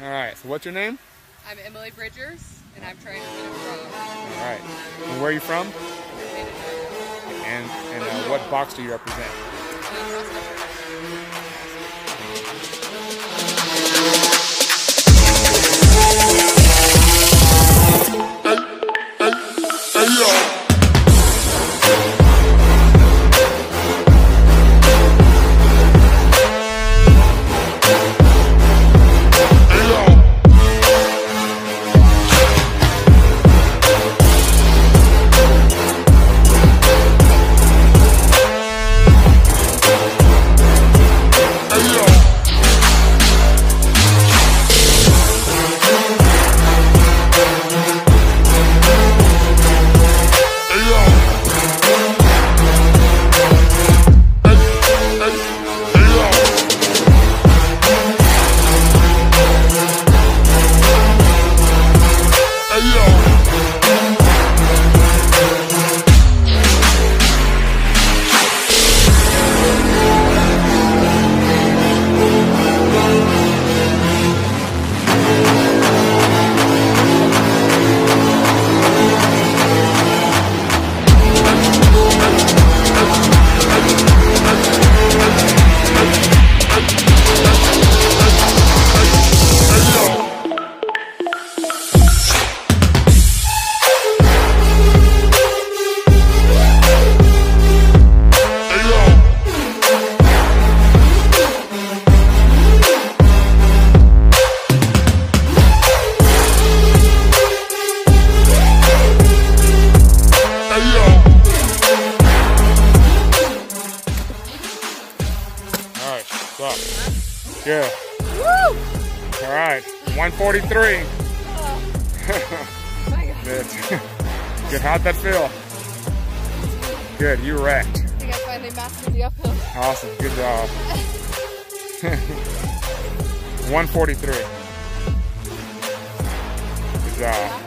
All right, so what's your name? I'm Emily Bridgers, and I'm trying to win a pro. All right, and where are you from? And what box do you represent? Good. Woo! All right, 143. Oh my God. Good. How'd that feel? Good, you wrecked. I think I finally mastered the uphill. Awesome, good job. 143. Good job.